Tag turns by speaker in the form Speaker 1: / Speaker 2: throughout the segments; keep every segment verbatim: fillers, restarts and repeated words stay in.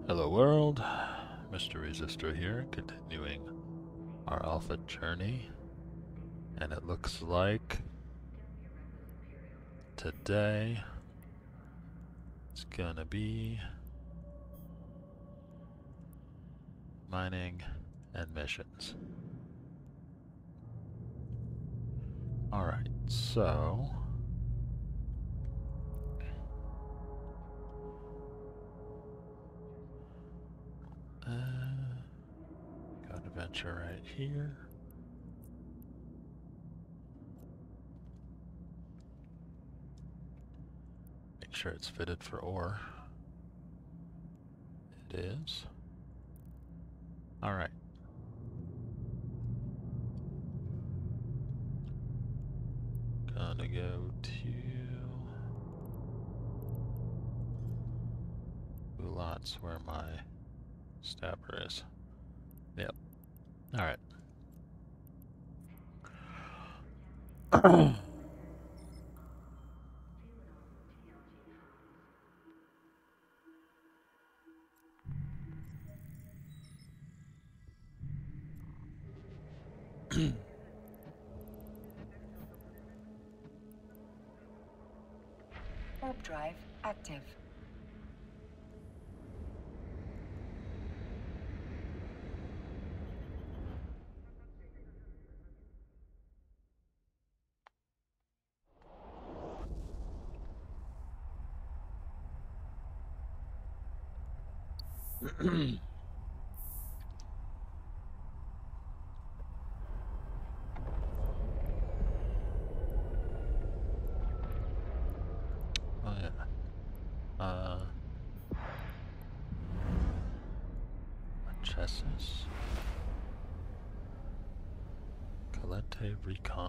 Speaker 1: Hello world, Mister Resistor here, continuing our alpha journey, and it looks like today it's gonna be mining and missions. Alright, so uh, got a venture right here. Make sure it's fitted for ore. It is. Alright. Gonna go to Ulat's where my stabber is. Yep. Alright.
Speaker 2: Warp drive active.
Speaker 1: Oh yeah. Uh, Manchesses. Calente Recon.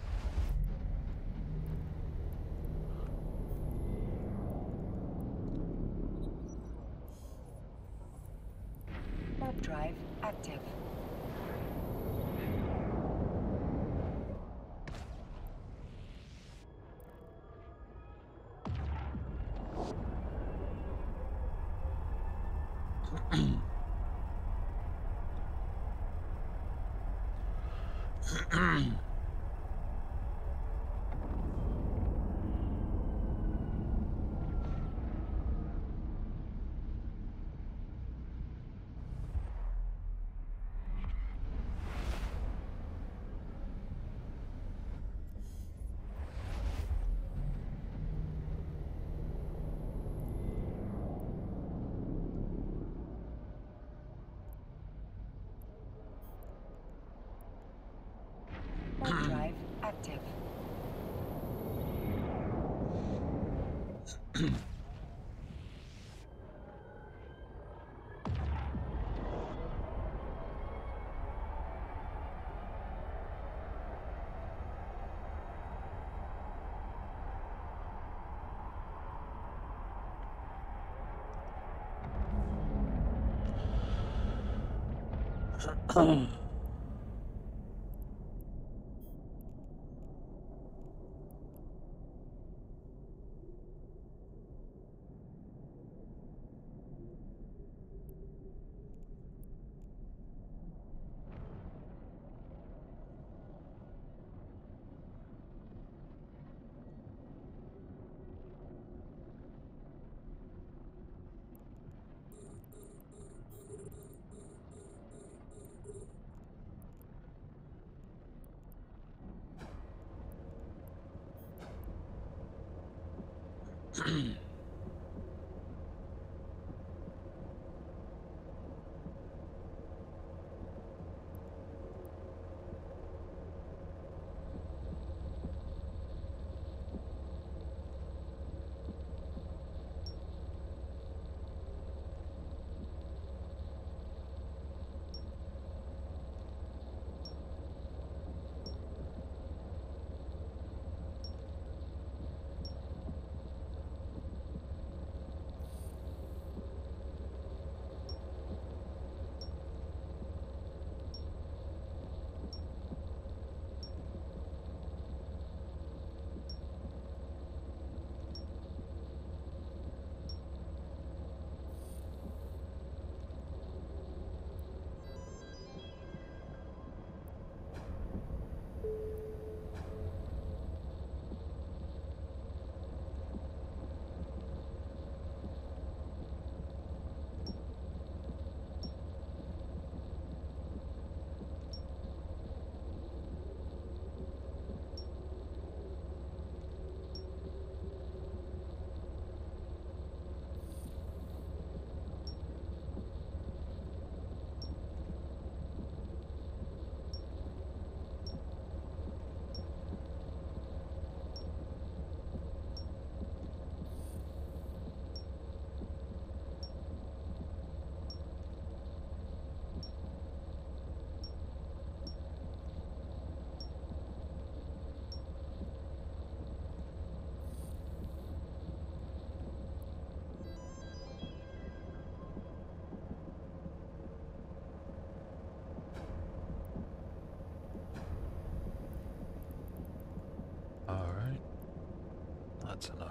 Speaker 2: Warp drive active. Warp drive active.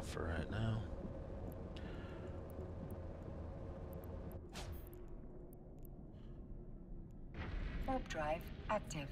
Speaker 1: for right now.
Speaker 2: Warp drive active.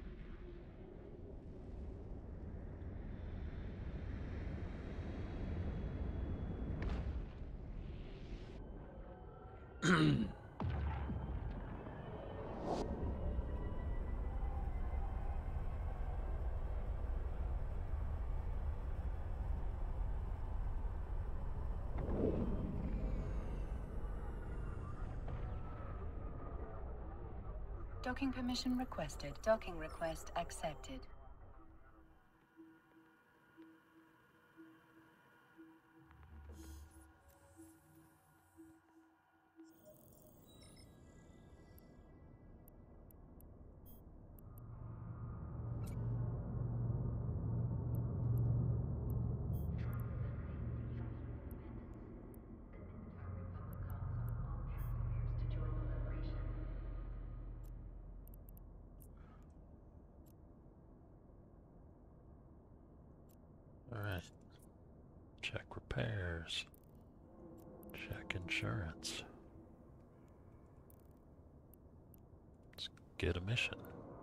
Speaker 2: Docking permission requested. Docking request accepted.
Speaker 1: Alright. Check repairs. Check insurance. Let's get a mission.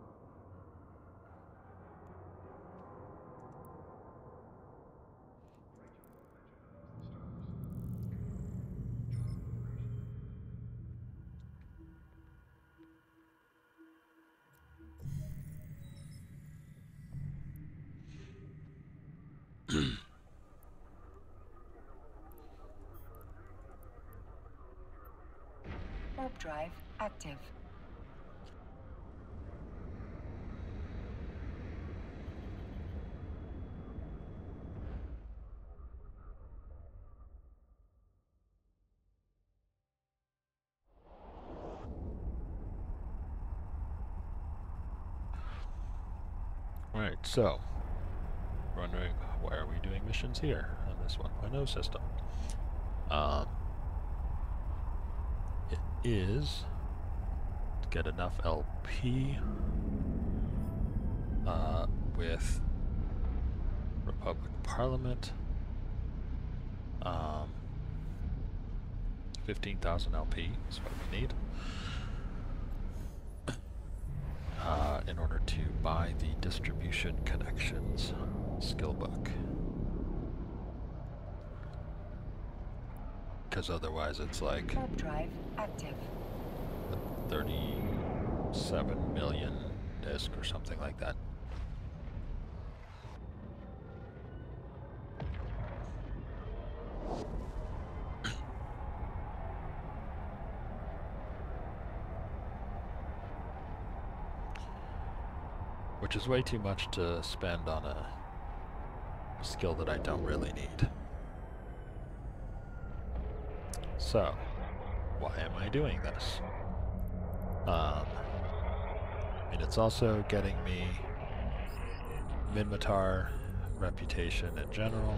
Speaker 2: Warp drive active.
Speaker 1: Alright, so, wondering why are we doing missions here on this one point oh system? Um, it is to get enough L P uh, with Republic Parliament. Um, fifteen thousand L P is what we need. Uh, in order to buy the distribution connections skill book, because otherwise it's like
Speaker 2: Warp drive active.
Speaker 1: thirty-seven million disk or something like that. Which is way too much to spend on a skill that I don't really need. So, why am I doing this? Um, I mean, it's also getting me Minmatar reputation in general.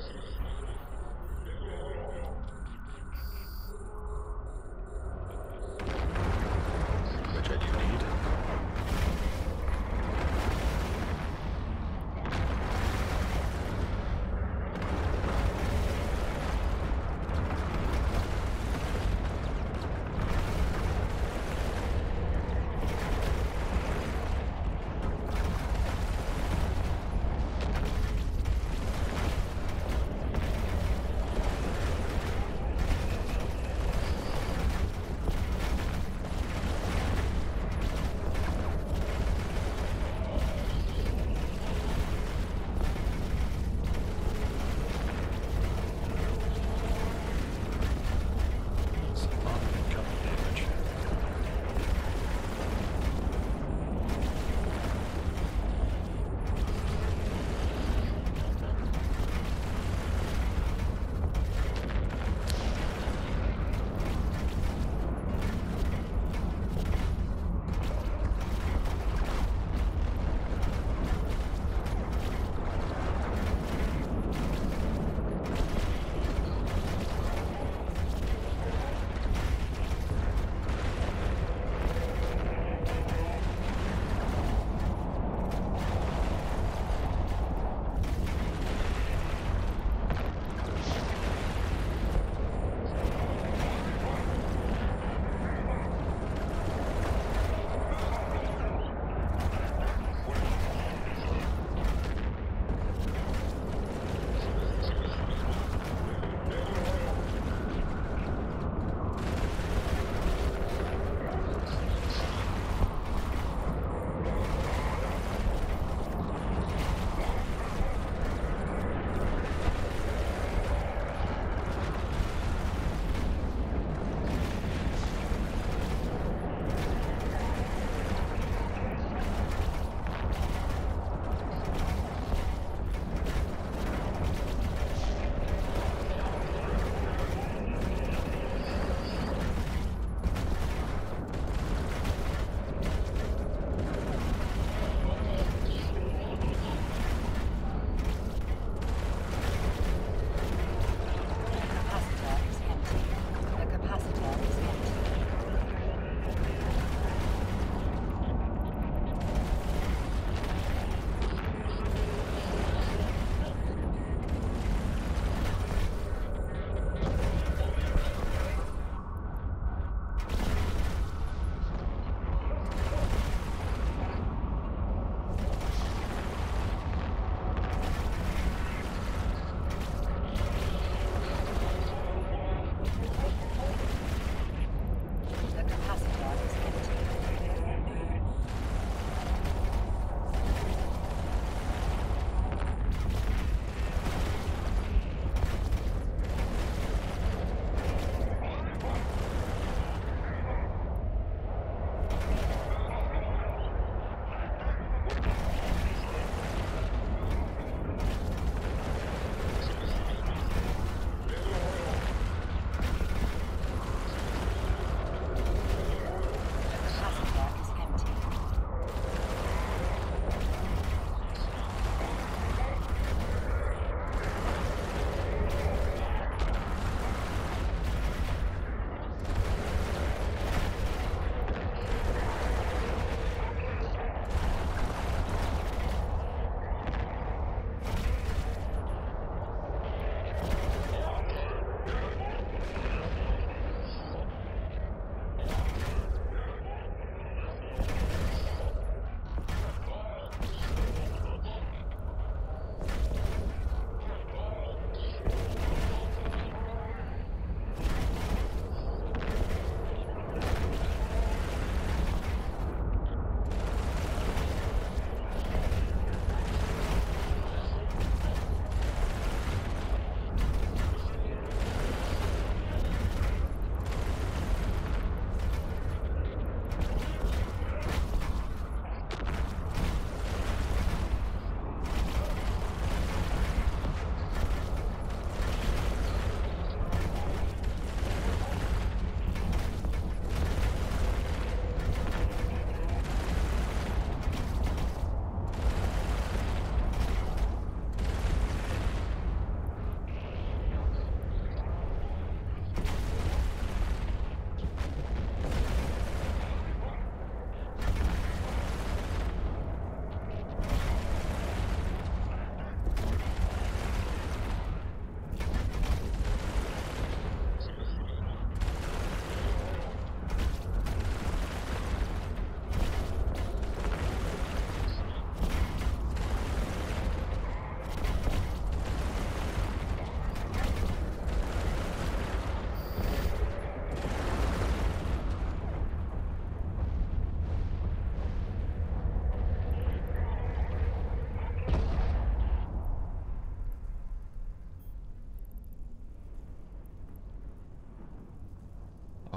Speaker 1: Which I do need.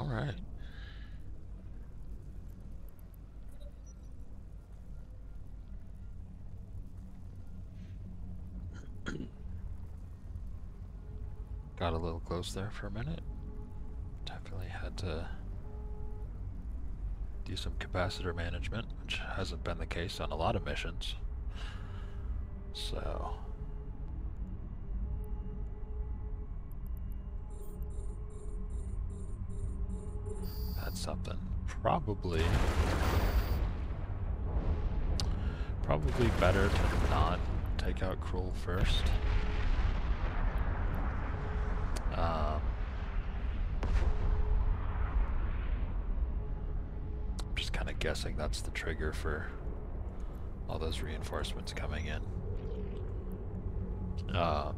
Speaker 1: All right. Got a little close there for a minute. Definitely had to do some capacitor management, which hasn't been the case on a lot of missions. So that's something. Probably probably better to not take out Krull first. Um, I'm just kind of guessing that's the trigger for all those reinforcements coming in. Um,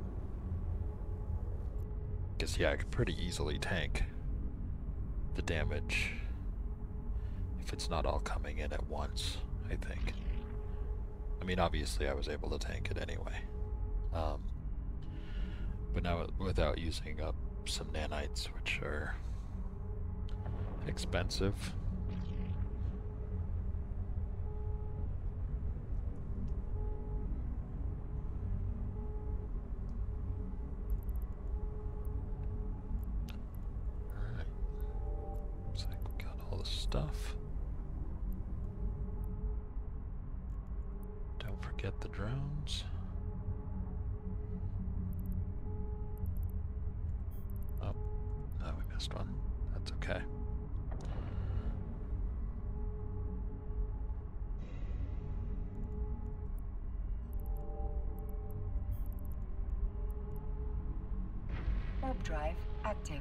Speaker 1: Guess yeah, I could pretty easily tank the damage if it's not all coming in at once, I think. I mean, obviously I was able to tank it anyway. Um, but now without using up some nanites, which are expensive. Alright. Looks like we got all the stuff. Don't forget the drones. Oh, no, we missed one. That's okay.
Speaker 2: Warp drive active.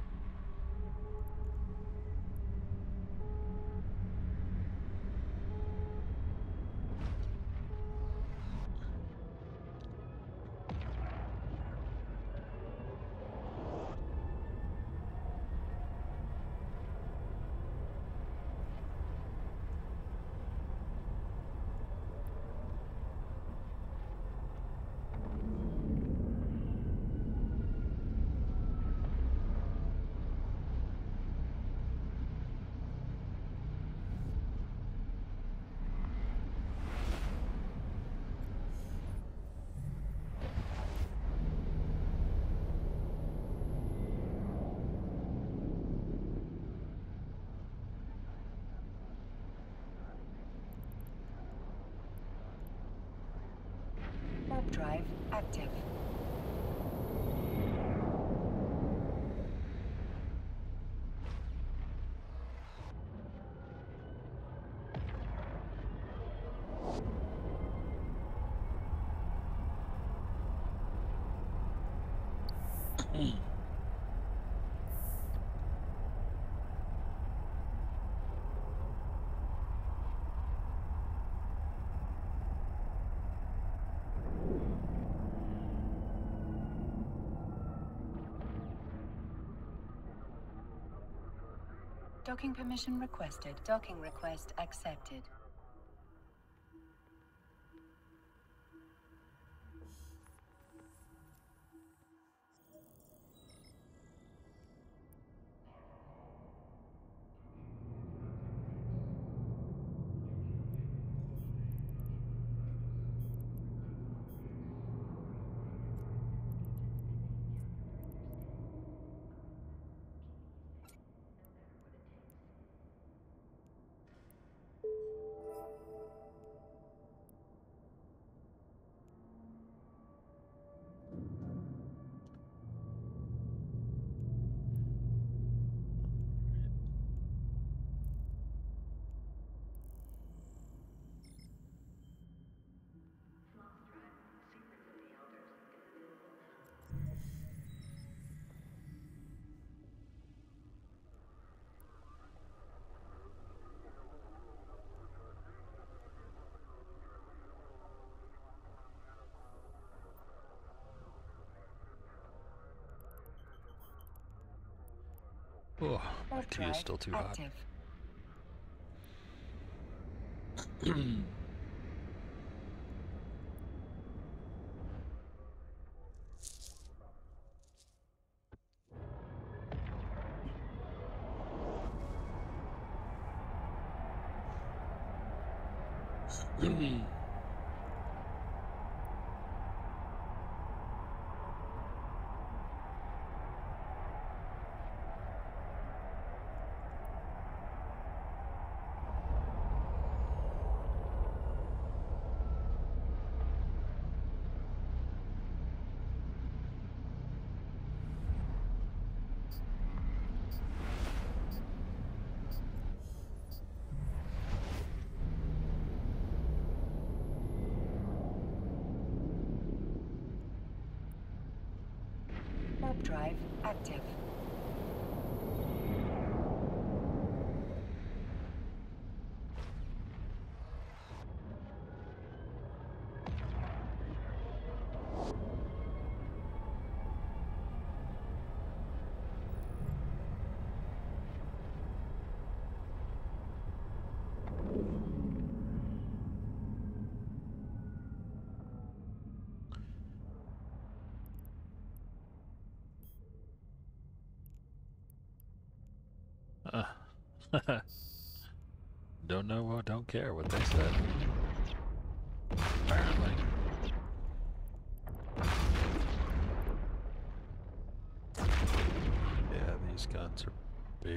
Speaker 2: Warp drive active. Docking permission requested. Docking request accepted.
Speaker 1: Oh, my tea is still too hot.
Speaker 2: Warp drive active.
Speaker 1: Uh, don't know or don't care what they said. Apparently. Yeah, these guns are big.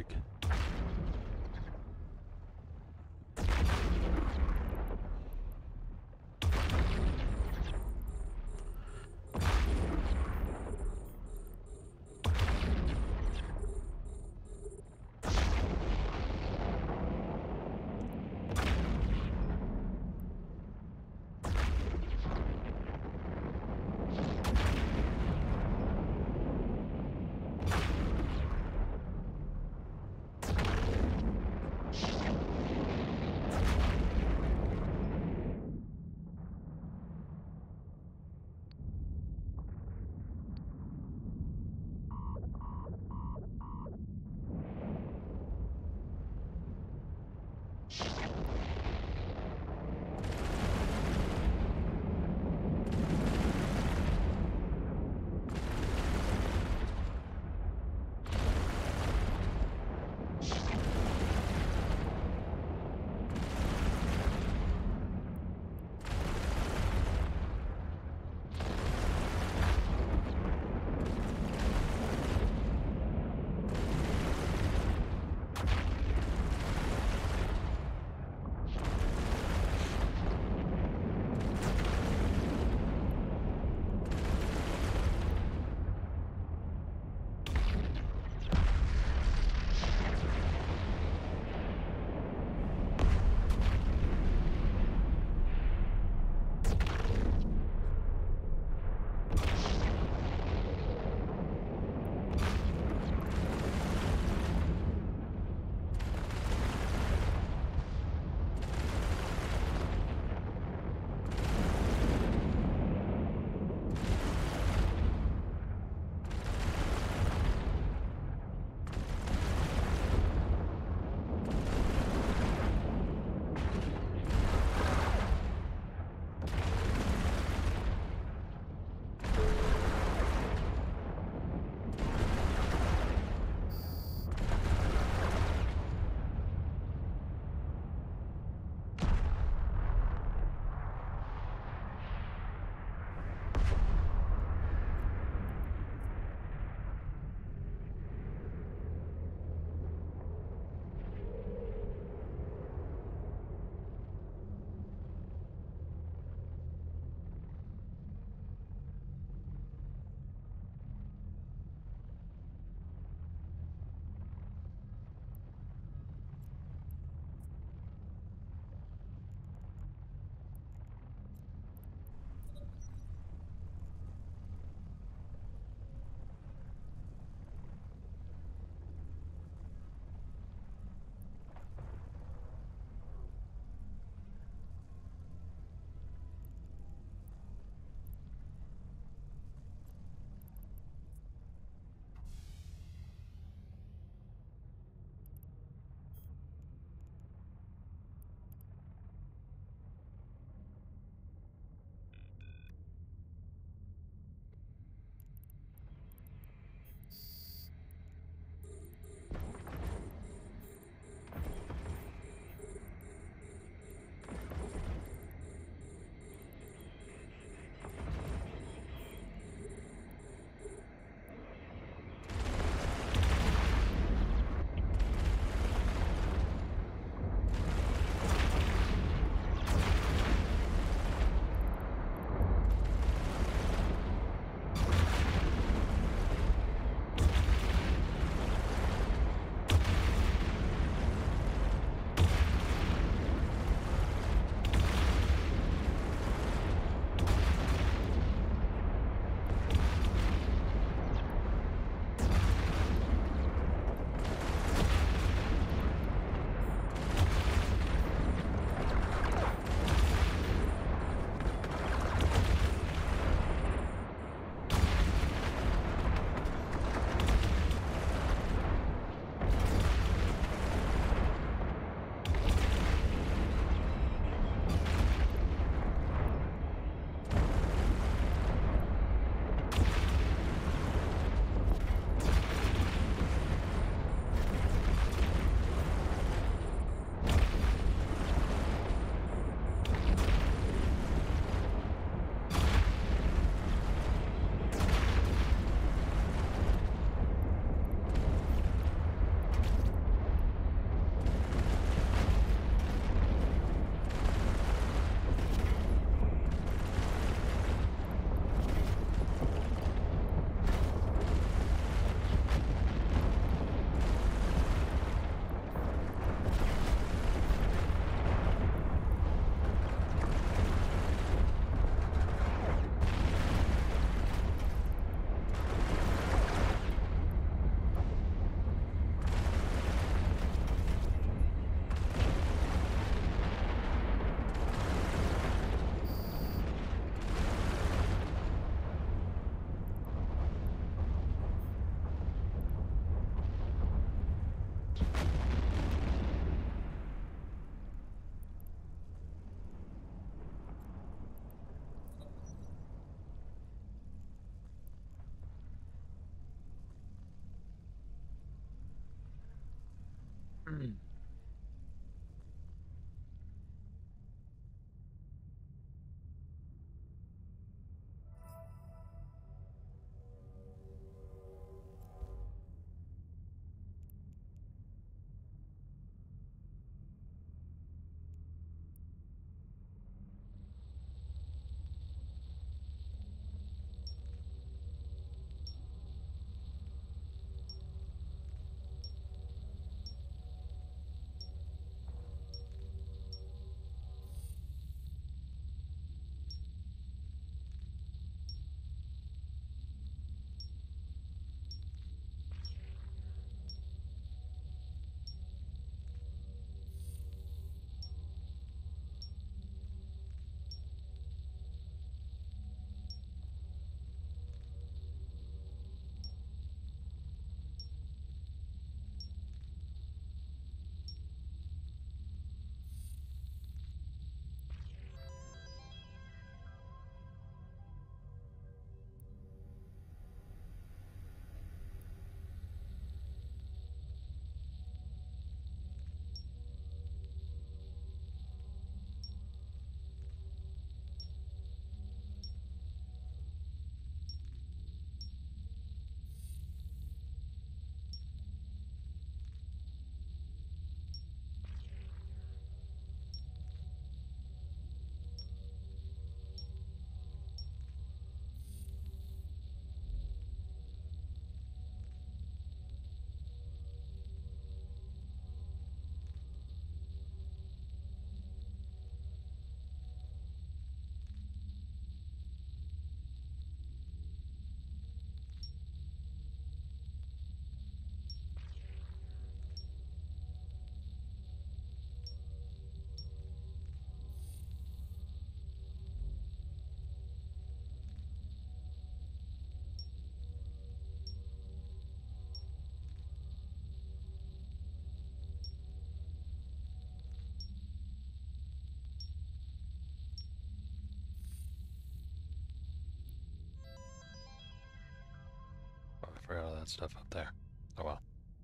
Speaker 1: Oh, I forgot all that stuff up there. Oh well.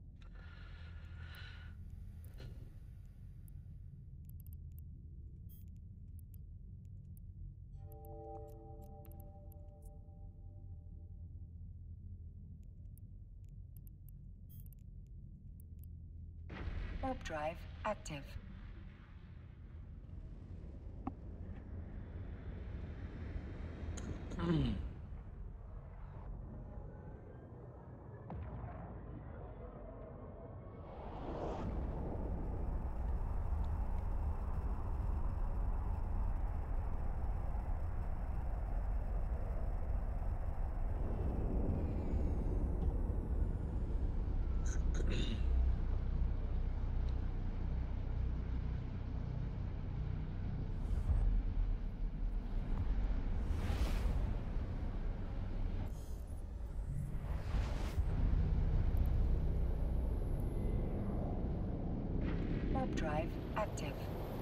Speaker 2: Warp drive active. Warp drive active.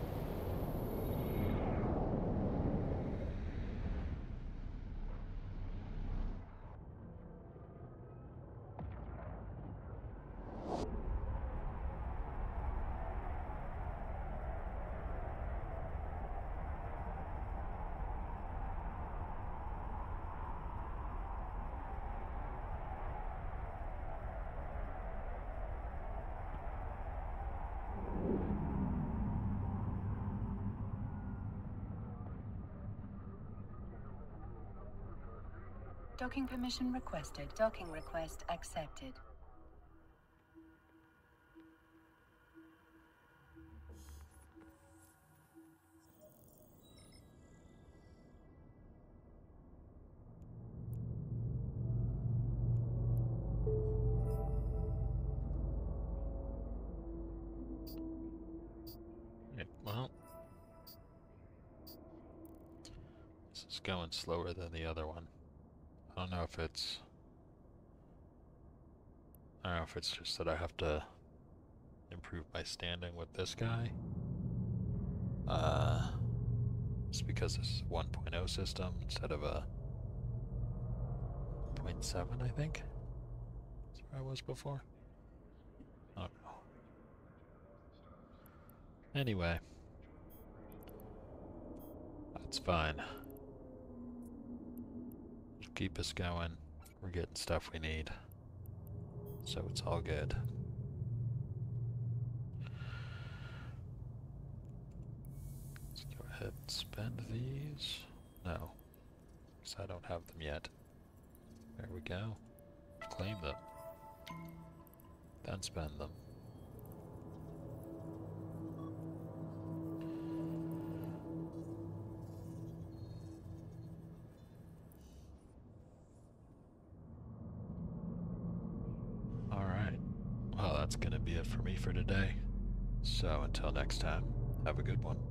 Speaker 2: Docking permission requested. Docking request accepted.
Speaker 1: Yeah, well, this is going slower than the other one. I don't know if it's... I don't know if it's just that I have to improve my standing with this guy. Uh, it's because this is a one point oh system instead of a point seven, I think. That's where I was before. I don't know. Anyway, that's fine. It'll keep us going. We're getting stuff we need. So it's all good. Let's go ahead and spend these. No, because I don't have them yet. There we go. Claim them. Then spend them. Alright. Well, that's going to be it for me for today. So until next time, have a good one.